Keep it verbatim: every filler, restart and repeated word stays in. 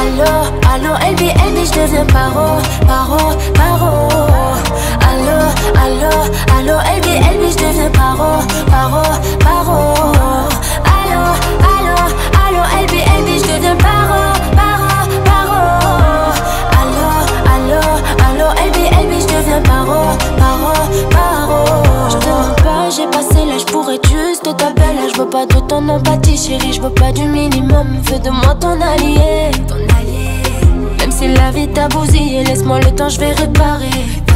Allo, allo, L B, L B, je deviens paro, paro, paro. Allo, allo, allo, L B, L B, je deviens paro, paro, paro. Allo, allo, allo, L B, L B, je deviens paro, paro, paro. Allo, allo, allo, L B, L B, je deviens paro, paro, paro. Je te mens pas, j'ai passé l'âge pour être juste ta belle. Je veux pas de ton empathie, chérie, je veux pas du minimum. Fais de moi ton allié, ton allié. Même si la vie t'a bousillé, laisse-moi le temps, je vais réparer.